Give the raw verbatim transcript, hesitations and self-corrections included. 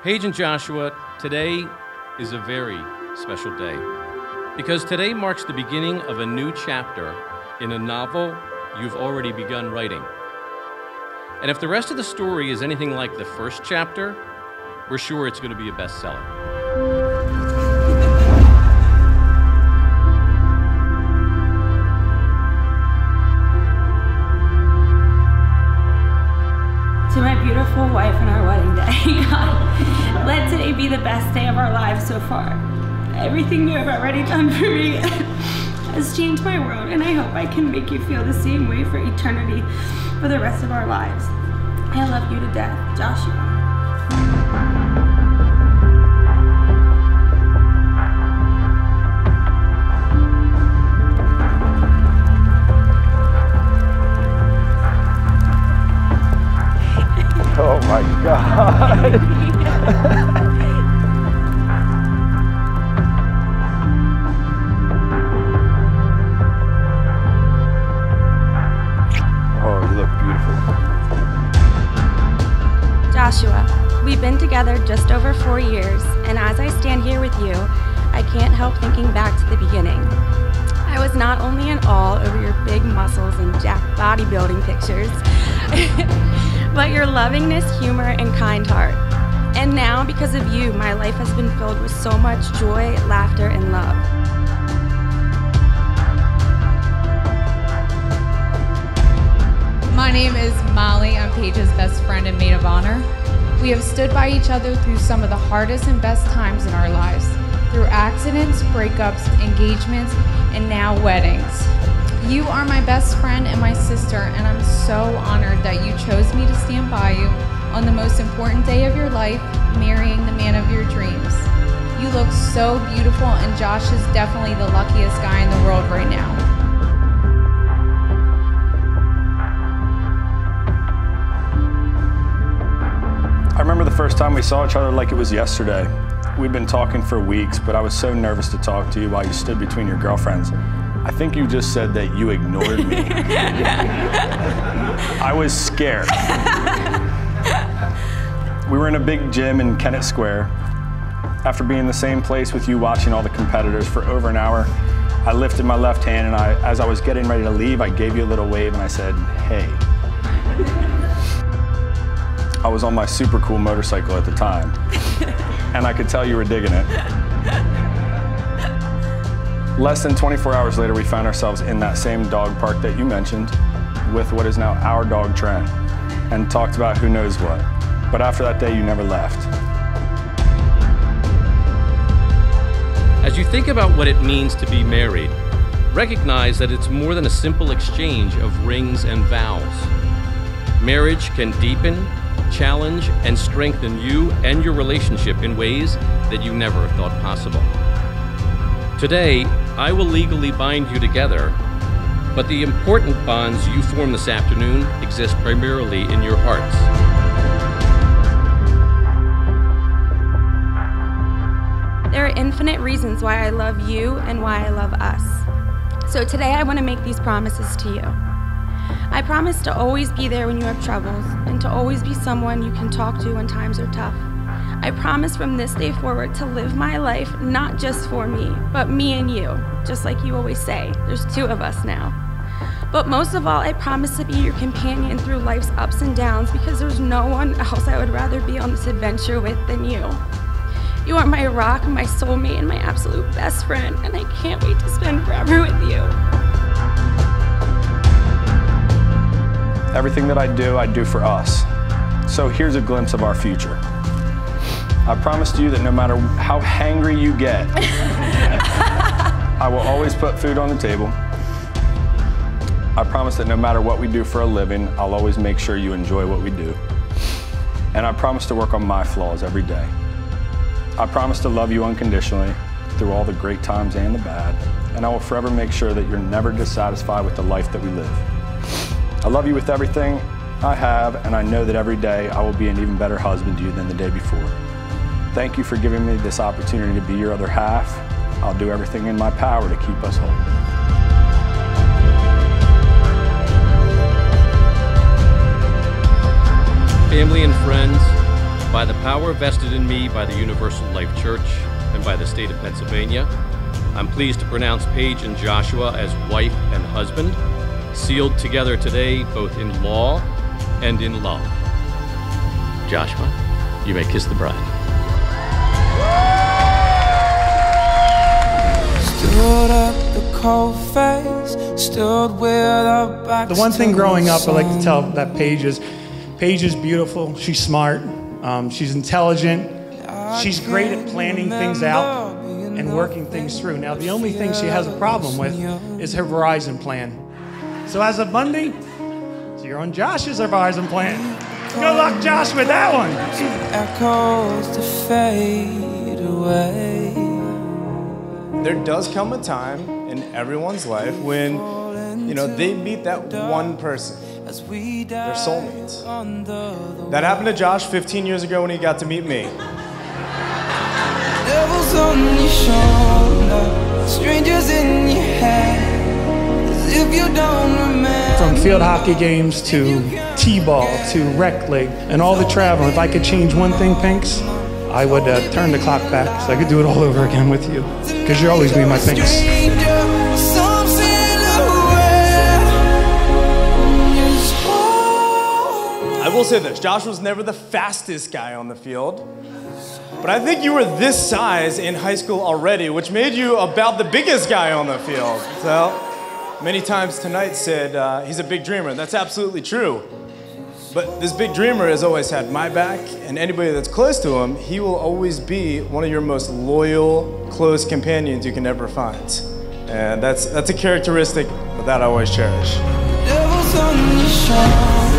Paige and Joshua, today is a very special day because today marks the beginning of a new chapter in a novel you've already begun writing. And if the rest of the story is anything like the first chapter, we're sure it's going to be a bestseller. To my beautiful wife on our wedding day, God, let today be the best day of our lives so far. Everything you have already done for me has changed my world, and I hope I can make you feel the same way for eternity, for the rest of our lives. I love you to death, Joshua. Oh my God. Oh, you look beautiful. Joshua, we've been together just over four years, and as I stand here with you, I can't help thinking back to the beginning. I was not only in awe over your big muscles and jacked bodybuilding pictures, but your lovingness, humor, and kind heart. And now, because of you, my life has been filled with so much joy, laughter, and love. My name is Molly. I'm Paige's best friend and maid of honor. We have stood by each other through some of the hardest and best times in our lives, through accidents, breakups, engagements, and now weddings. You are my best friend and my sister, and I'm so honored that you chose me to stand by you on the most important day of your life, marrying the man of your dreams. You look so beautiful, and Josh is definitely the luckiest guy in the world right now. I remember the first time we saw each other like it was yesterday. We'd been talking for weeks, but I was so nervous to talk to you while you stood between your girlfriends. I think you just said that you ignored me. I was scared. We were in a big gym in Kennett Square. After being in the same place with you watching all the competitors for over an hour, I lifted my left hand and I, as I was getting ready to leave, I gave you a little wave and I said, hey. I was on my super cool motorcycle at the time, and I could tell you were digging it. Less than twenty-four hours later, we found ourselves in that same dog park that you mentioned with what is now our dog, Trent, and talked about who knows what. But after that day, you never left. As you think about what it means to be married, recognize that it's more than a simple exchange of rings and vows. Marriage can deepen, challenge, and strengthen you and your relationship in ways that you never thought possible. Today, I will legally bind you together, but the important bonds you form this afternoon exist primarily in your hearts. There are infinite reasons why I love you and why I love us. So today I want to make these promises to you. I promise to always be there when you have troubles and to always be someone you can talk to when times are tough. I promise from this day forward to live my life not just for me, but me and you, just like you always say. There's two of us now. But most of all, I promise to be your companion through life's ups and downs because there's no one else I would rather be on this adventure with than you. You are my rock, my soulmate, and my absolute best friend, and I can't wait to spend forever with you. Everything that I do, I do for us. So here's a glimpse of our future. I promise to you that no matter how hangry you get, I will always put food on the table. I promise that no matter what we do for a living, I'll always make sure you enjoy what we do. And I promise to work on my flaws every day. I promise to love you unconditionally through all the great times and the bad, and I will forever make sure that you're never dissatisfied with the life that we live. I love you with everything I have, and I know that every day I will be an even better husband to you than the day before. Thank you for giving me this opportunity to be your other half. I'll do everything in my power to keep us whole. Family and friends, by the power vested in me by the Universal Life Church and by the state of Pennsylvania, I'm pleased to pronounce Paige and Joshua as wife and husband, sealed together today both in law and in love. Joshua, you may kiss the bride. Stood up the cold face, stood with our backs. The one thing growing up I like to tell that Paige is, Paige is beautiful, she's smart, um, she's intelligent, she's great at planning things out and working things through. Now the only thing she has a problem with is her Verizon plan. So as of Monday, so you're on Josh's Verizon plan. Good luck, Josh, with that one. Echoes to fade away. There does come a time in everyone's life when, you know, they meet that one person, their soulmates. That happened to Josh fifteen years ago when he got to meet me. Devils on your shoulder, strangers in your head, as if you don't remember. From field hockey games to t-ball to rec league and all the travel, if I could change one thing, Pinks, I would uh, turn the clock back so I could do it all over again with you, because you'll always be my Pinks. I will say this, Josh was never the fastest guy on the field, but I think you were this size in high school already, which made you about the biggest guy on the field. So, many times tonight said uh, he's a big dreamer. That's absolutely true. But this big dreamer has always had my back, and anybody that's close to him, he will always be one of your most loyal, close companions you can ever find. And that's, that's a characteristic that I always cherish. Devils on your shoulder.